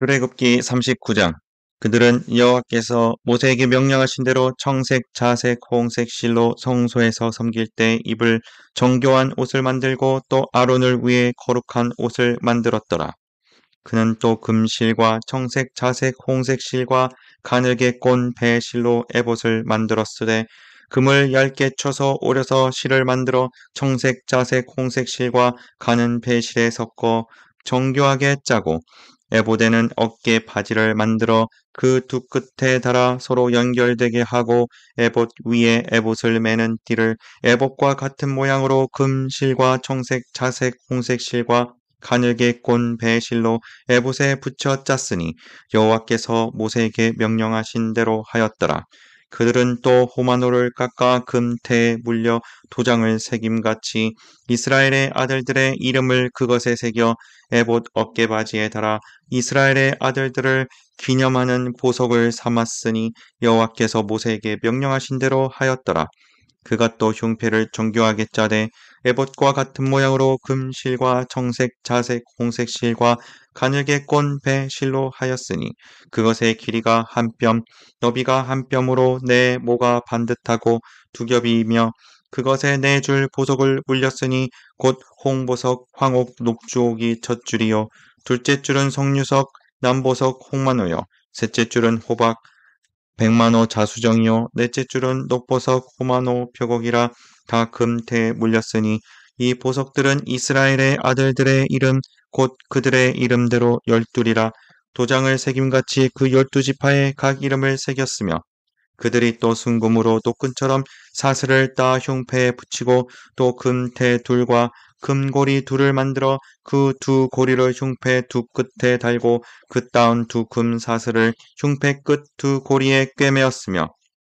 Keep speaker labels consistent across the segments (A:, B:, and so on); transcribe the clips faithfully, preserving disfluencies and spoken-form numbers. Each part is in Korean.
A: 출애굽기 삼십구 장. 그들은 여호와께서 모세에게 명령하신 대로 청색, 자색, 홍색 실로 성소에서 섬길 때 입을 정교한 옷을 만들고 또 아론을 위해 거룩한 옷을 만들었더라. 그는 또 금실과 청색, 자색, 홍색 실과 가늘게 꼰 배실로 에봇을 만들었으되 금을 얇게 쳐서 오려서 실을 만들어 청색, 자색, 홍색 실과 가는 배실에 섞어 정교하게 짜고 에봇에는 어깨 바지를 만들어 그 두 끝에 달아 서로 연결되게 하고 에봇 위에 에봇을 매는 띠를 에봇과 같은 모양으로 금실과 청색, 자색, 홍색 실과 가늘게 꼰 배실로 에봇에 붙여 짰으니 여호와께서 모세에게 명령하신 대로 하였더라. 그들은 또 호마노를 깎아 금태에 물려 도장을 새김같이 이스라엘의 아들들의 이름을 그것에 새겨 에봇 어깨바지에 달아 이스라엘의 아들들을 기념하는 보석을 삼았으니 여호와께서 모세에게 명령하신 대로 하였더라. 그가 또 흉패를 정교하게 짜되 에봇과 같은 모양으로 금실과 청색, 자색, 홍색 실과 가늘게 꼰 배 실로 하였으니 그것의 길이가 한 뼘, 너비가 한 뼘으로 네 모가 반듯하고 두 겹이며 그것에 네 줄 보석을 울렸으니 곧 홍보석, 황옥, 녹주옥이 첫 줄이요 둘째 줄은 석류석, 남보석, 홍만호요 셋째 줄은 호박, 백만호 자수정이요 넷째 줄은 녹보석, 호마노, 표곡이라 다 금태에 물렸으니 이 보석들은 이스라엘의 아들들의 이름 곧 그들의 이름대로 열둘이라 도장을 새김같이 그 열두 지파에 각 이름을 새겼으며 그들이 또 순금으로 노끈처럼 사슬을 따 흉패에 붙이고 또 금태 둘과 금고리 둘을 만들어 그 두 고리를 흉패 두 끝에 달고 그 따은 두 금 사슬을 흉패 끝 두 고리에 꿰매었으며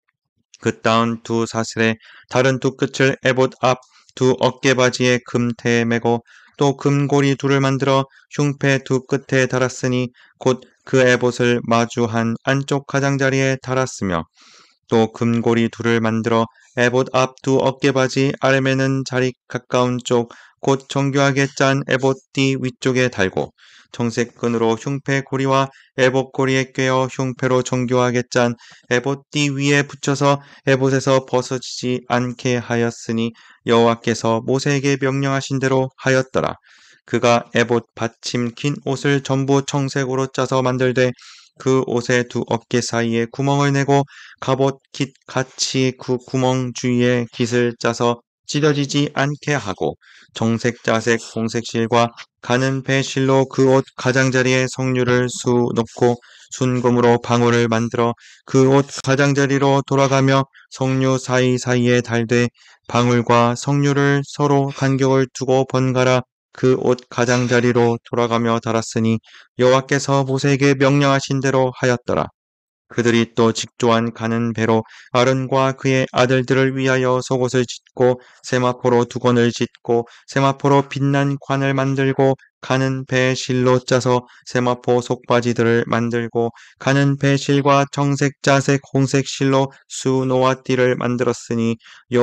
A: 그 따은 두 사슬의 다른 두 끝을 에봇 앞 두 어깨바지에 금태에 매고 또 금고리 둘을 만들어 흉패 두 끝에 달았으니 곧 그 에봇을 마주한 안쪽 가장자리에 달았으며 또 금고리 둘을 만들어 에봇 앞 두 어깨바지 아래매는 자리 가까운 쪽 곧 정교하게 짠 에봇 띠 위쪽에 달고 청색 끈으로 흉패 고리와 에봇 고리에 꿰어 흉패로 정교하게 짠 에봇 띠 위에 붙여서 에봇에서 벗어지지 않게 하였으니 여호와께서 모세에게 명령하신 대로 하였더라. 그가 에봇 받침 긴 옷을 전부 청색으로 짜서 만들되 그 옷의 두 어깨 사이에 구멍을 내고 갑옷 깃 같이 그 구멍 주위에 깃을 짜서 찢어지지 않게 하고 정색, 자색, 홍색 실과 가는 배실로 그 옷 가장자리에 석류를 수 넣고 순금으로 방울을 만들어 그 옷 가장자리로 돌아가며 석류 사이사이에 달되 방울과 석류를 서로 간격을 두고 번갈아 그 옷 가장자리로 돌아가며 달았으니 여호와께서 모세에게 명령하신 대로 하였더라. 그들이 또 직조한 가는 배로 아론과 그의 아들들을 위하여 속옷을 짓고 세마포로 두건을 짓고 세마포로 빛난 관을 만들고 가는 배 실로 짜서 세마포 속바지들을 만들고 가는 배 실과 청색, 자색, 홍색 실로 수노와 띠를 만들었으니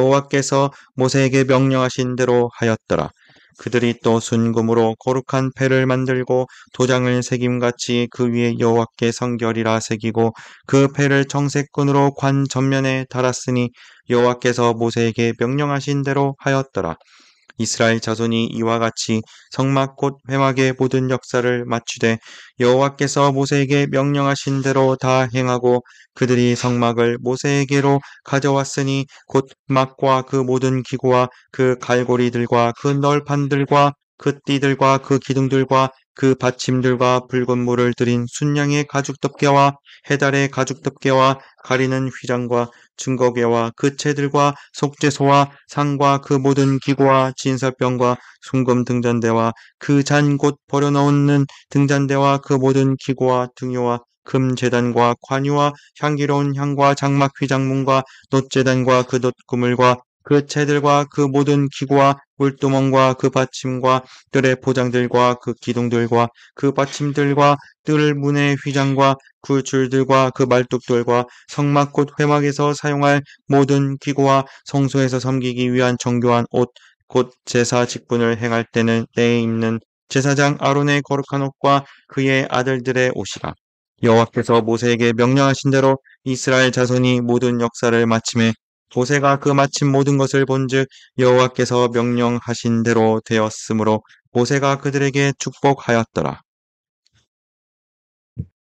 A: 여호와께서 모세에게 명령하신 대로 하였더라. 그들이 또 순금으로 거룩한 패를 만들고 도장을 새김같이 그 위에 여호와께 성결이라 새기고 그 패를 청색끈으로 관 전면에 달았으니 여호와께서 모세에게 명령하신 대로 하였더라. 이스라엘 자손이 이와 같이 성막 곧 회막의 모든 역사를 맞추되 여호와께서 모세에게 명령하신 대로 다 행하고 그들이 성막을 모세에게로 가져왔으니 곧 막과 그 모든 기구와 그 갈고리들과 그 널판들과 그 띠들과 그 기둥들과 그 받침들과 붉은 물을 들인 순양의 가죽 덮개와 해달의 가죽 덮개와 가리는 휘장과 증거궤와 그 채들과 속죄소와 상과 그 모든 기구와 진설병과 순금 등잔대와 그 잔 곧 버려놓는 등잔대와 그 모든 기구와 등유와 금제단과 관유와 향기로운 향과 장막 휘장문과 놋제단과 그 놋구물과 그 채들과 그 모든 기구와 물두멍과 그 받침과 뜰의 포장들과 그 기둥들과 그 받침들과 뜰 문의 휘장과 그 줄들과 그 말뚝들과 성막 곧 회막에서 사용할 모든 기구와 성소에서 섬기기 위한 정교한 옷, 곧 제사 직분을 행할 때는 내 입는 제사장 아론의 거룩한 옷과 그의 아들들의 옷이라. 여호와께서 모세에게 명령하신 대로 이스라엘 자손이 모든 역사를 마침에 모세가 그 마침 모든 것을 본즉 여호와께서 명령하신 대로 되었으므로 모세가 그들에게 축복하였더라.